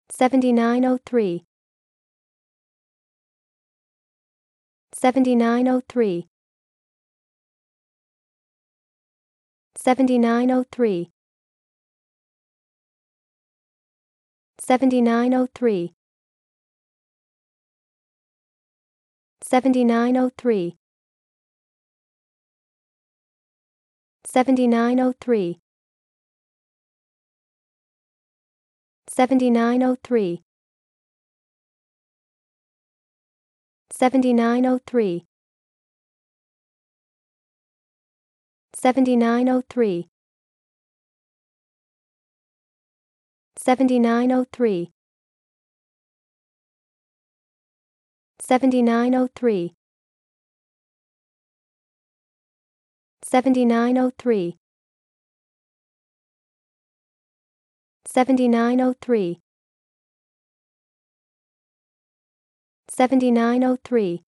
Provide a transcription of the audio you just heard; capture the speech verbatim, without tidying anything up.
seventy-nine oh three, seventy-nine oh three, seventy-nine oh three, seventy-nine oh three, seventy-nine oh three, seventy-nine oh three, seventy-nine oh three, seventy-nine oh three, seventy-nine oh three, seventy-nine oh three, seventy-nine oh three, seventy-nine oh three, seventy-nine oh three, seventy-nine oh three,